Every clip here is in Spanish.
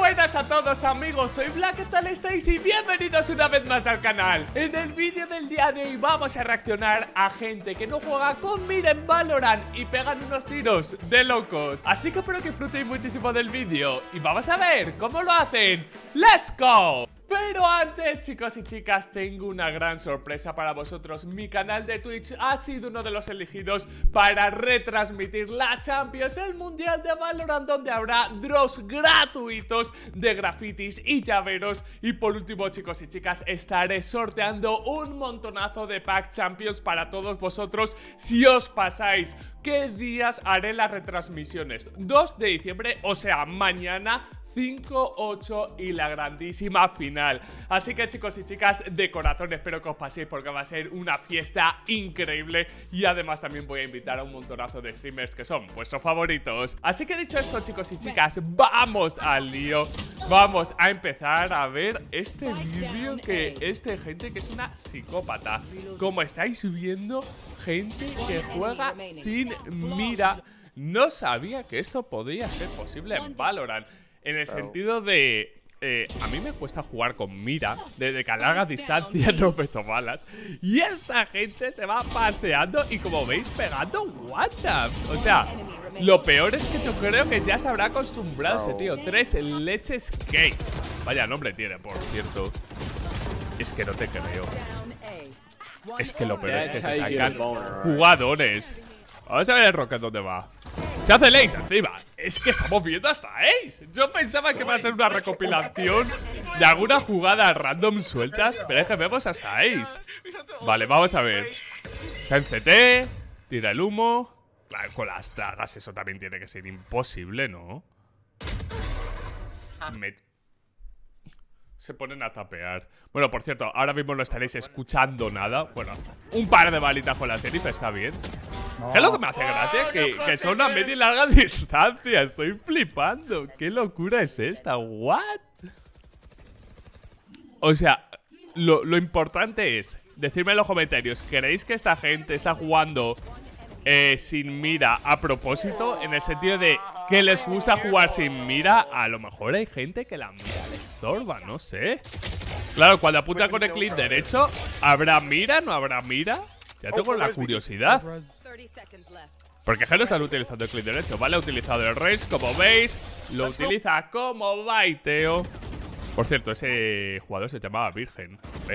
Buenas a todos amigos, soy Black, ¿qué tal estáis? Y bienvenidos una vez más al canal. En el vídeo del día de hoy vamos a reaccionar a gente que no juega con mira en Valorant y pegan unos tiros de locos. Así que espero que disfrutéis muchísimo del vídeo y vamos a ver cómo lo hacen. ¡Let's go! Pero antes, chicos y chicas, tengo una gran sorpresa para vosotros. Mi canal de Twitch ha sido uno de los elegidos para retransmitir la Champions, el Mundial de Valorant, donde habrá drops gratuitos de grafitis y llaveros. Y por último, chicos y chicas, estaré sorteando un montonazo de pack Champions para todos vosotros si os pasáis. ¿Qué días haré las retransmisiones? 2 de diciembre, o sea, mañana, 5, 8 y la grandísima final. Así que chicos y chicas, de corazón espero que os paséis porque va a ser una fiesta increíble. Y además también voy a invitar a un montonazo de streamers que son vuestros favoritos. Así que dicho esto, chicos y chicas, vamos al lío. Vamos a empezar a ver este vídeo que es de gente que es una psicópata. Como estáis viendo, gente que juega sin mira. No sabía que esto podía ser posible en Valorant. En el sentido de... a mí me cuesta jugar con mira, desde que a larga distancia no meto balas. Y esta gente se va paseando y, como veis, pegando one-taps. O sea, lo peor es que yo creo que ya se habrá acostumbrado ese tío. 3 leches cake. Vaya nombre tiene, por cierto. Es que no te creo. Es que lo peor es que se sacan jugadores. Vamos a ver el Rocket dónde va. Se hace el Ace encima. Es que estamos viendo hasta Ace. Yo pensaba que iba a ser una recopilación de alguna jugada random sueltas, pero es que vemos hasta Ace. Vale, vamos a ver. Está en CT. Tira el humo. Claro, con las dagas eso también tiene que ser imposible, ¿no? Se ponen a tapear. Bueno, por cierto, ahora mismo no estaréis escuchando nada. Bueno, un par de balitas con la Sheriff está bien. ¿Qué es lo que me hace gracia? Que son a media y larga distancia. Estoy flipando. ¿Qué locura es esta? ¿What? O sea, lo importante es decirme en los comentarios, ¿creéis que esta gente está jugando sin mira a propósito? En el sentido de que les gusta jugar sin mira. A lo mejor hay gente que la mira le estorba, no sé. Claro, cuando apunta con el clic derecho, ¿habrá mira? ¿No habrá mira? Ya tengo la curiosidad. Porque no están utilizando el clic derecho. Vale, ha utilizado el race, como veis. Lo utiliza como baiteo. Por cierto, ese jugador se llamaba Virgen.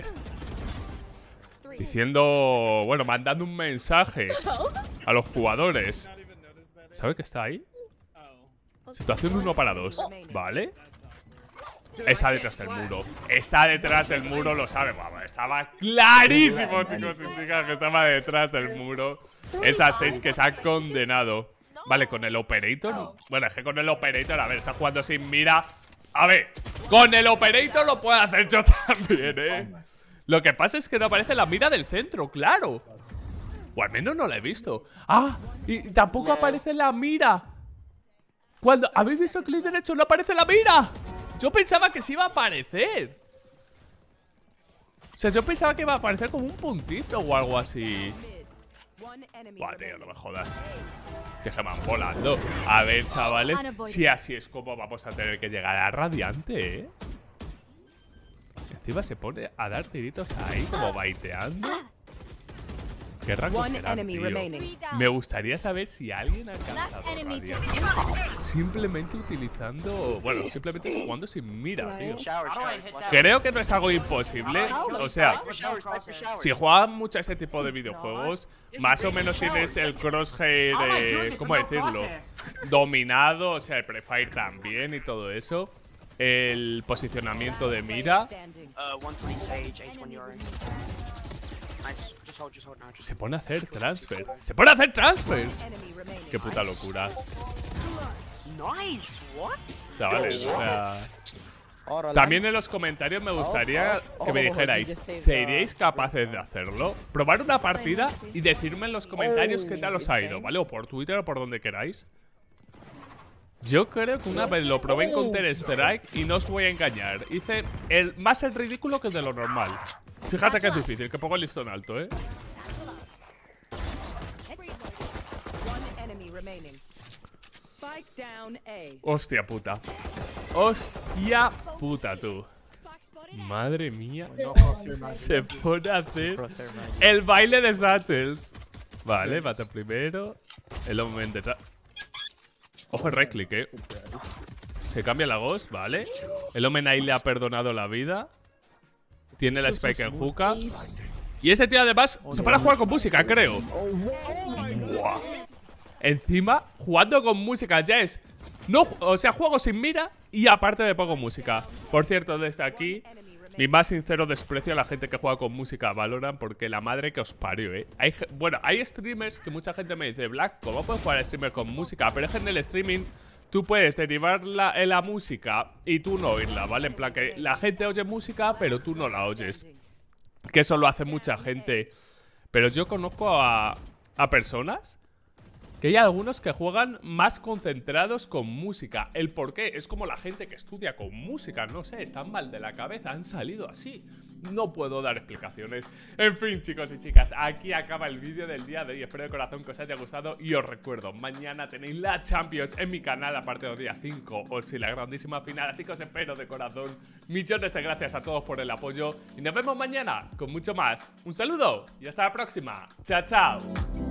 Diciendo, bueno, mandando un mensaje a los jugadores. ¿Sabe que está ahí? Situación 1 para 2. Vale. Está detrás del muro. Está detrás del muro, lo sabe. Vamos, estaba clarísimo, chicos y chicas, que estaba detrás del muro. Esa Sage que se ha condenado. Vale, con el Operator. Bueno, es que con el Operator, a ver, está jugando sin mira. A ver, con el Operator lo puedo hacer yo también, ¿eh? Lo que pasa es que no aparece la mira del centro, claro. O al menos no la he visto. Ah, y tampoco aparece la mira. Cuando habéis visto el clic derecho, no aparece la mira. Yo pensaba que sí iba a aparecer. O sea, yo pensaba que iba a aparecer como un puntito o algo así. Buah, tío, no me jodas. Se van volando. A ver, chavales, si así es como vamos a tener que llegar a Radiante, ¿eh? Encima se pone a dar tiritos ahí, como baiteando. ¿Qué rango será, tío? Me gustaría saber si alguien ha alcanzado Radiante simplemente utilizando... Bueno, simplemente jugando sin mira, tío. Creo que no es algo imposible. O sea, si juegas mucho a este tipo de videojuegos, más o menos tienes el crosshair, ¿cómo decirlo? Dominado, o sea, el prefire también y todo eso. El posicionamiento de mira. Se pone a hacer transfer. ¡Se pone a hacer transfer! ¡Qué puta locura! Chavales, o sea, también en los comentarios me gustaría que me dijerais, ¿seríais capaces de hacerlo? Probar una partida y decirme en los comentarios qué tal os ha ido, ¿vale? O por Twitter o por donde queráis. Yo creo que una vez lo probé en Counter-Strike y no os voy a engañar. Hice más el ridículo que de lo normal. Fíjate que es difícil, que pongo el listón alto, ¿eh? Hostia puta. Hostia puta, tú. Madre mía. Se pone a hacer el baile de Satchels. Vale, mata primero. El Omen detrás. Ojo el right click, Se cambia la Ghost, vale. El Omen ahí le ha perdonado la vida. Tiene la Spike en hookah. Y ese tío además se para a jugar con música, creo. Buah. Encima, jugando con música ya es... No, o sea, juego sin mira y aparte me pongo música. Por cierto, desde aquí, mi más sincero desprecio a la gente que juega con música Valorant, porque la madre que os parió, Bueno, hay streamers que mucha gente me dice, Black, ¿cómo puedes jugar a streamer con música? Pero es que en el streaming tú puedes derivar la música y tú no oírla, ¿vale? En plan que la gente oye música, pero tú no la oyes. Que eso lo hace mucha gente. Pero yo conozco a personas que hay algunos que juegan más concentrados con música. ¿El por qué? Es como la gente que estudia con música. No sé, están mal de la cabeza, han salido así. No puedo dar explicaciones. En fin, chicos y chicas, aquí acaba el vídeo del día de hoy. Espero de corazón que os haya gustado. Y os recuerdo, mañana tenéis la Champions en mi canal, aparte del día 5, 8 y la grandísima final. Así que os espero de corazón. Millones de gracias a todos por el apoyo. Y nos vemos mañana con mucho más. Un saludo y hasta la próxima. Chao, chao.